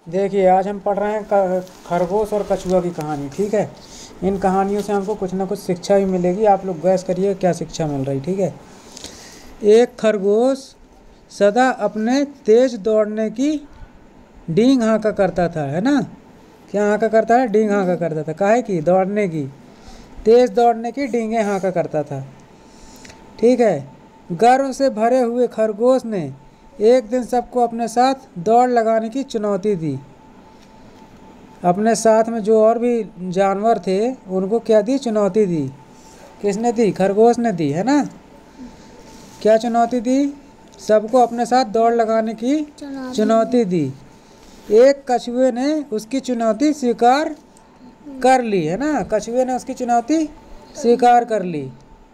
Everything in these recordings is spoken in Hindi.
देखिए, आज हम पढ़ रहे हैं खरगोश और कछुआ की कहानी। ठीक है, इन कहानियों से हमको कुछ ना कुछ शिक्षा भी मिलेगी। आप लोग गैस करिए क्या शिक्षा मिल रही। ठीक है, एक खरगोश सदा अपने तेज दौड़ने की डींग हाँका करता था, है ना। क्या हाँका करता है? डींग हाँका करता था। काहे की? दौड़ने की, तेज दौड़ने की डींगें हाँका करता था। ठीक है, गर्व से भरे हुए खरगोश ने एक दिन सबको अपने साथ दौड़ लगाने की चुनौती दी। अपने साथ में जो और भी जानवर थे उनको क्या दी? चुनौती दी। किसने दी? खरगोश ने दी, है ना। क्या चुनौती दी? सबको अपने साथ दौड़ लगाने की चुनौती दी। एक कछुए ने उसकी चुनौती स्वीकार कर ली, है ना। कछुए ने उसकी चुनौती स्वीकार कर ली।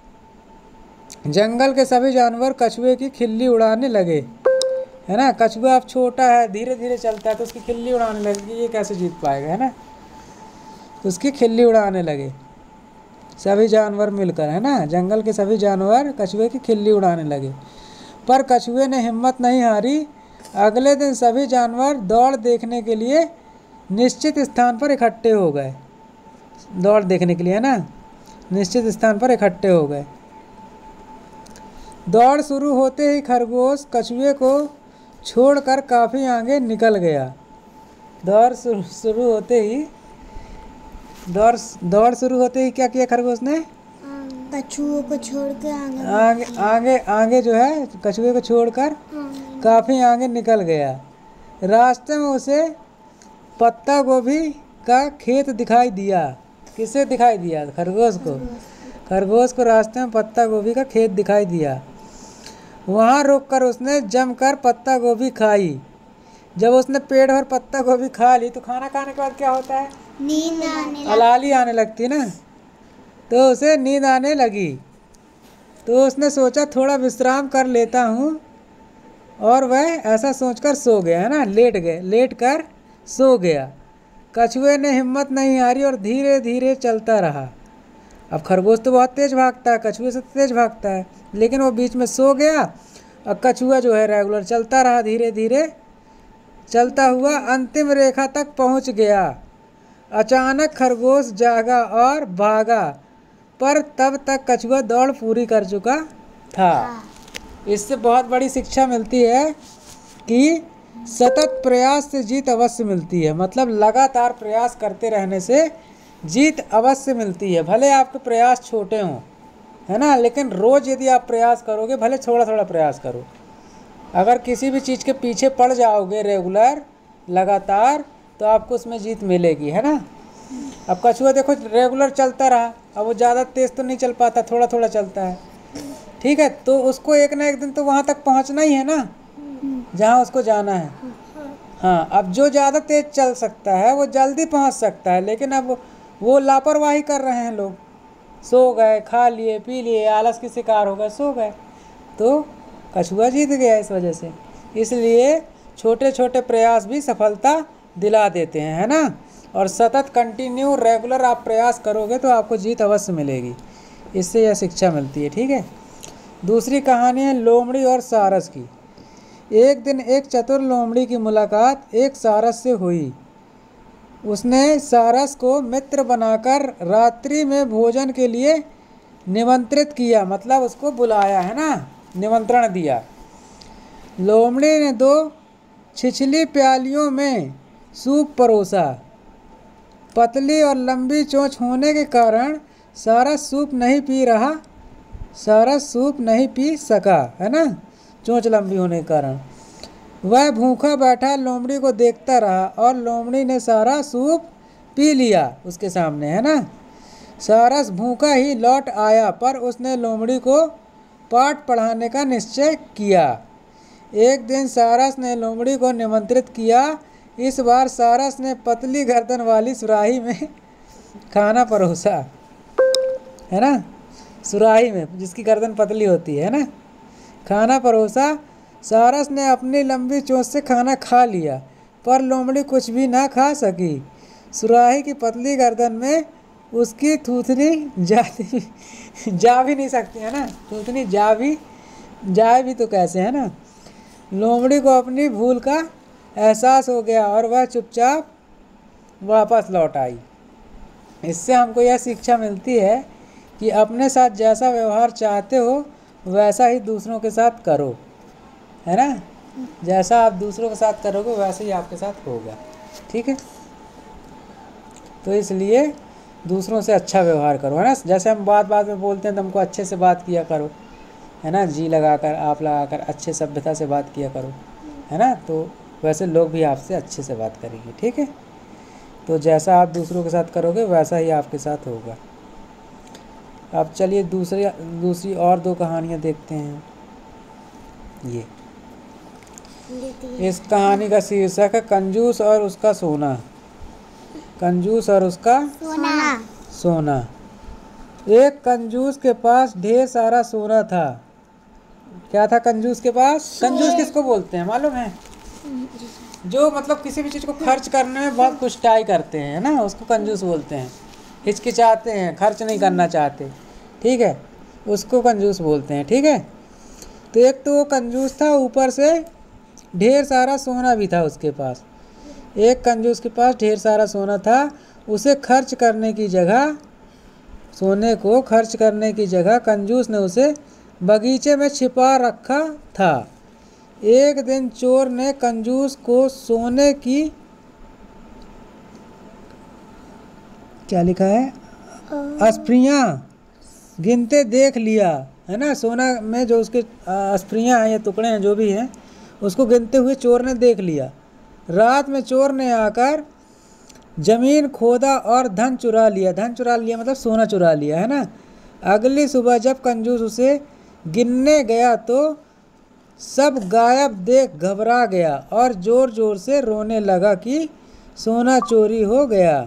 जंगल के सभी जानवर कछुए की खिल्ली उड़ाने लगे, है ना। कछुआ अब छोटा है, धीरे धीरे चलता है, तो उसकी खिल्ली उड़ाने लगे कि ये कैसे जीत पाएगा, है ना। उसकी खिल्ली उड़ाने लगे सभी जानवर मिलकर, है ना। जंगल के सभी जानवर कछुए की खिल्ली उड़ाने लगे, पर कछुए ने हिम्मत नहीं हारी। अगले दिन सभी जानवर दौड़ देखने के लिए निश्चित स्थान पर इकट्ठे हो गए। दौड़ देखने के लिए, है ना, निश्चित स्थान पर इकट्ठे हो गए। दौड़ शुरू होते ही खरगोश कछुए को छोड़कर काफ़ी आगे निकल गया। दौड़ शुरू होते ही दौड़ शुरू होते ही क्या किया खरगोश ने? कछुए को छोड़ के आगे जो है कछुए को छोड़कर काफ़ी आगे निकल गया। रास्ते में उसे पत्ता गोभी का खेत दिखाई दिया। किसे दिखाई दिया? खरगोश को। खरगोश को रास्ते में पत्ता गोभी का खेत दिखाई दिया। वहाँ रुककर उसने जमकर पत्ता गोभी खाई। जब उसने पेट भर पत्ता गोभी खा ली तो खाना खाने के बाद क्या होता है? नींद आने अलाली आने लगती है ना, तो उसे नींद आने लगी। तो उसने सोचा थोड़ा विश्राम कर लेता हूँ, और वह ऐसा सोचकर सो गया, है ना। लेट कर सो गया। कछुए ने हिम्मत नहीं हारी और धीरे धीरे चलता रहा। अब खरगोश तो बहुत तेज भागता है, कछुए से तेज भागता है, लेकिन वो बीच में सो गया। और कछुआ जो है रेगुलर चलता रहा, धीरे धीरे चलता हुआ अंतिम रेखा तक पहुंच गया। अचानक खरगोश जागा और भागा, पर तब तक कछुआ दौड़ पूरी कर चुका था। इससे बहुत बड़ी शिक्षा मिलती है कि सतत प्रयास से जीत अवश्य मिलती है। मतलब लगातार प्रयास करते रहने से जीत अवश्य मिलती है। भले आपके प्रयास छोटे हों, है ना, लेकिन रोज़ यदि आप प्रयास करोगे, भले थोड़ा थोड़ा प्रयास करो, अगर किसी भी चीज़ के पीछे पड़ जाओगे रेगुलर लगातार, तो आपको उसमें जीत मिलेगी, है ना। अब कछुआ देखो रेगुलर चलता रहा, अब वो ज़्यादा तेज़ तो नहीं चल पाता, थोड़ा थोड़ा चलता है। ठीक है, तो उसको एक ना एक दिन तो वहाँ तक पहुँचना ही है ना, जहाँ उसको जाना है। हाँ, अब जो ज़्यादा तेज़ चल सकता है वो जल्दी पहुँच सकता है, लेकिन अब वो लापरवाही कर रहे हैं लोग। सो गए, खा लिए, पी लिए, आलस की शिकार हो गए, सो गए, तो कछुआ जीत गया इस वजह से। इसलिए छोटे छोटे प्रयास भी सफलता दिला देते हैं, है ना। और सतत कंटिन्यू रेगुलर आप प्रयास करोगे तो आपको जीत अवश्य मिलेगी। इससे यह शिक्षा मिलती है। ठीक है, दूसरी कहानी है लोमड़ी और सारस की। एक दिन एक चतुर लोमड़ी की मुलाकात एक सारस से हुई। उसने सारस को मित्र बनाकर रात्रि में भोजन के लिए निमंत्रित किया। मतलब उसको बुलाया, है ना, निमंत्रण दिया। लोमड़ी ने 2 छिछली प्यालियों में सूप परोसा। पतली और लंबी चोंच होने के कारण सारस सूप नहीं पी सका, है ना, चोंच लंबी होने के कारण। वह भूखा बैठा लोमड़ी को देखता रहा और लोमड़ी ने सारा सूप पी लिया उसके सामने, है ना। सारस भूखा ही लौट आया, पर उसने लोमड़ी को पाठ पढ़ाने का निश्चय किया। एक दिन सारस ने लोमड़ी को निमंत्रित किया। इस बार सारस ने पतली गर्दन वाली सुराही में खाना परोसा, है ना, सुराही में जिसकी गर्दन पतली होती है ना, खाना परोसा। सारस ने अपनी लंबी चोंच से खाना खा लिया, पर लोमड़ी कुछ भी ना खा सकी। सुराही की पतली गर्दन में उसकी थूथनी जा भी नहीं सकती, है ना, थूथनी जाए भी तो कैसे, है ना। लोमड़ी को अपनी भूल का एहसास हो गया और वह चुपचाप वापस लौट आई। इससे हमको यह शिक्षा मिलती है कि अपने साथ जैसा व्यवहार चाहते हो वैसा ही दूसरों के साथ करो, है ना। जैसा आप दूसरों के साथ करोगे वैसे ही आपके साथ होगा, ठीक है। तो इसलिए दूसरों से अच्छा व्यवहार करो, है ना। जैसे हम बात में बोलते हैं तो हमको अच्छे से बात किया करो, है ना। जी लगाकर, आप लगाकर अच्छे सभ्यता से बात किया करो, है ना। तो वैसे लोग भी आपसे अच्छे से बात करेंगे, ठीक है। तो जैसा आप दूसरों के साथ करोगे वैसा ही आपके साथ होगा। अब चलिए दूसरी और 2 कहानियाँ देखते हैं। ये इस कहानी का शीर्षक है कंजूस और उसका सोना। कंजूस और उसका सोना। एक कंजूस के पास ढेर सारा सोना था। क्या था कंजूस के पास? कंजूस किसको बोलते हैं मालूम है? जो मतलब किसी भी चीज़ को खर्च करने में बहुत कुष्ठाई करते हैं ना, उसको कंजूस बोलते हैं। हिचकिचाते हैं, खर्च नहीं करना चाहते, ठीक है, उसको कंजूस बोलते हैं, ठीक है। तो एक तो वो कंजूस था, ऊपर से ढेर सारा सोना भी था उसके पास। एक कंजूस के पास ढेर सारा सोना था। उसे खर्च करने की जगह, सोने को खर्च करने की जगह कंजूस ने उसे बगीचे में छिपा रखा था। एक दिन चोर ने कंजूस को सोने की, क्या लिखा है, अस्प्रियाँ गिनते देख लिया, है ना। सोना में जो उसके अस्प्रियाँ हैं या टुकड़े हैं जो भी हैं, उसको गिनते हुए चोर ने देख लिया। रात में चोर ने आकर जमीन खोदा और धन चुरा लिया। धन चुरा लिया मतलब सोना चुरा लिया, है ना। अगली सुबह जब कंजूस उसे गिनने गया तो सब गायब देख घबरा गया और जोर जोर से रोने लगा कि सोना चोरी हो गया।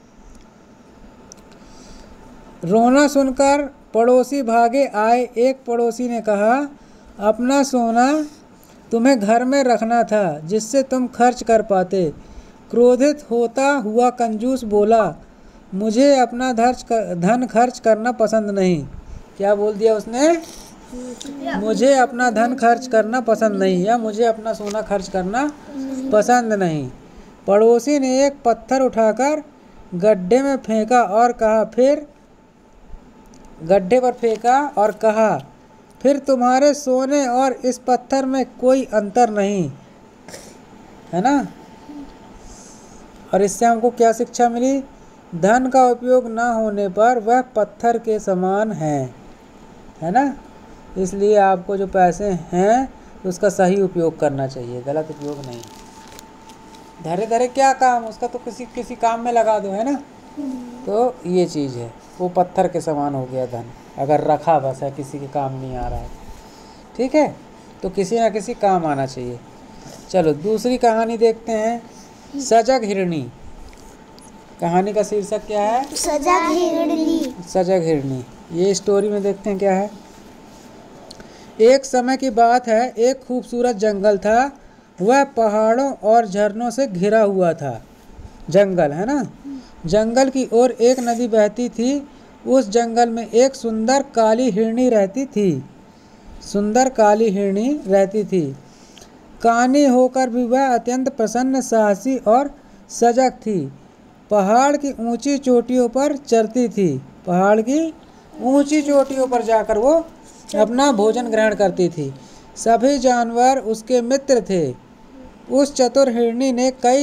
रोना सुनकर पड़ोसी भागे आए। एक पड़ोसी ने कहा, अपना सोना तुम्हें घर में रखना था जिससे तुम खर्च कर पाते। क्रोधित होता हुआ कंजूस बोला, मुझे अपना धन खर्च करना पसंद नहीं। क्या बोल दिया उसने? मुझे अपना धन खर्च करना पसंद नहीं, या मुझे अपना सोना खर्च करना पसंद नहीं। पड़ोसी ने एक पत्थर उठाकर गड्ढे में फेंका और कहा, गड्ढे पर फेंका और कहा, फिर तुम्हारे सोने और इस पत्थर में कोई अंतर नहीं, है ना। और इससे हमको क्या शिक्षा मिली? धन का उपयोग ना होने पर वह पत्थर के समान है ना। इसलिए आपको जो पैसे हैं उसका सही उपयोग करना चाहिए, गलत उपयोग नहीं। धरे धरे क्या काम, उसका तो किसी काम में लगा दो, है ना। तो ये चीज़ है, वो पत्थर के समान हो गया धन, अगर रखा बस है, किसी के काम नहीं आ रहा है, ठीक है। तो किसी ना किसी काम आना चाहिए। चलो दूसरी कहानी देखते हैं, सजग हिरणी। कहानी का शीर्षक क्या है? सजग हिरणी। सजग हिरणी। ये स्टोरी में देखते हैं क्या है। एक समय की बात है, एक खूबसूरत जंगल था। वह पहाड़ों और झरनों से घिरा हुआ था। जंगल, है ना। जंगल की ओर एक नदी बहती थी। उस जंगल में एक सुंदर काली हिरणी रहती थी। सुंदर काली हिरणी रहती थी। कानी होकर भी वह अत्यंत प्रसन्न, साहसी और सजग थी। पहाड़ की ऊंची चोटियों पर चढ़ती थी। पहाड़ की ऊंची चोटियों पर जाकर वो अपना भोजन ग्रहण करती थी। सभी जानवर उसके मित्र थे। उस चतुर हिरणी ने कई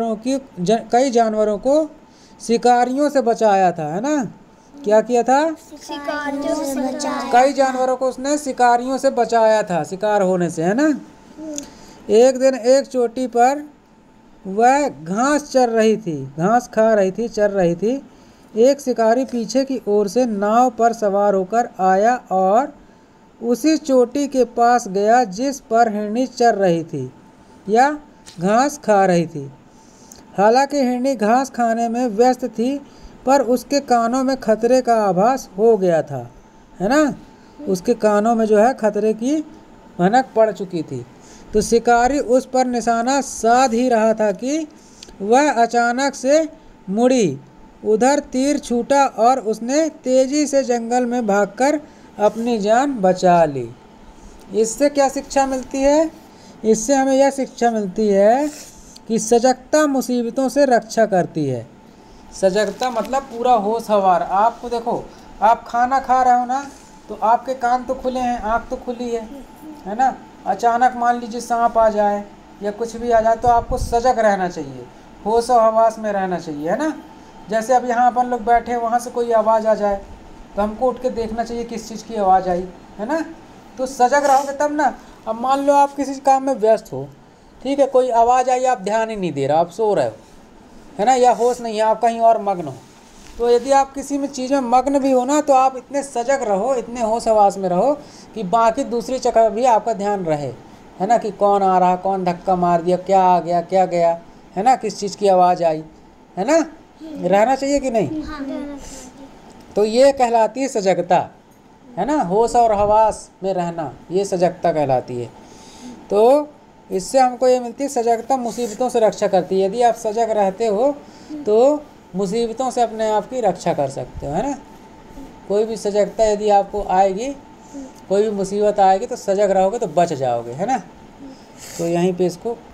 जानवरों को शिकारियों से बचाया था, है ना। क्या किया था? शिकारियों से बचाया। कई जानवरों को उसने शिकारियों से बचाया था, शिकार होने से, है ना। एक दिन एक चोटी पर वह घास चर रही थी, घास खा रही थी, चर रही थी। एक शिकारी पीछे की ओर से नाव पर सवार होकर आया और उसी चोटी के पास गया जिस पर हिरणी चर रही थी या घास खा रही थी। हालांकि हिरणी घास खाने में व्यस्त थी, पर उसके कानों में खतरे का आभास हो गया था, है ना। उसके कानों में जो है खतरे की भनक पड़ चुकी थी। तो शिकारी उस पर निशाना साध ही रहा था कि वह अचानक से मुड़ी। उधर तीर छूटा और उसने तेजी से जंगल में भागकर अपनी जान बचा ली। इससे क्या शिक्षा मिलती है? इससे हमें यह शिक्षा मिलती है कि सजगता मुसीबतों से रक्षा करती है। सजगता मतलब पूरा होश हवार। आपको देखो, आप खाना खा रहे हो ना, तो आपके कान तो खुले हैं, आँख तो खुली है ना। अचानक मान लीजिए सांप आ जाए या कुछ भी आ जाए, तो आपको सजग रहना चाहिए, होश और हवास में रहना चाहिए, है ना। जैसे अब यहाँ अपन लोग बैठे हैं, वहाँ से कोई आवाज़ आ जाए तो हमको उठ के देखना चाहिए किस चीज़ की आवाज़ आई, है ना। तो सजग रहोगे तब ना। अब मान लो आप किसी काम में व्यस्त हो, ठीक है, कोई आवाज़ आई, आप ध्यान ही नहीं दे रहे, आप सो रहे हो, है ना, या होश नहीं है, आप कहीं और मग्न हो। तो यदि आप किसी में चीज़ में मग्न भी हो ना, तो आप इतने सजग रहो, इतने होश हवास में रहो कि बाकी दूसरी जगह भी आपका ध्यान रहे, है ना, कि कौन आ रहा, कौन धक्का मार दिया, क्या आ गया, क्या गया, है ना, किस चीज़ की आवाज़ आई, है ना। रहना चाहिए कि नहीं। तो ये कहलाती है सजगता, है ना, होश और हवास में रहना, ये सजगता कहलाती है। तो इससे हमको ये मिलती है, सजगता मुसीबतों से रक्षा करती है। यदि आप सजग रहते हो तो मुसीबतों से अपने आप की रक्षा कर सकते हो, है ना। कोई भी सजगता यदि आपको आएगी, कोई भी मुसीबत आएगी, तो सजग रहोगे तो बच जाओगे, है ना। तो यहीं पे इसको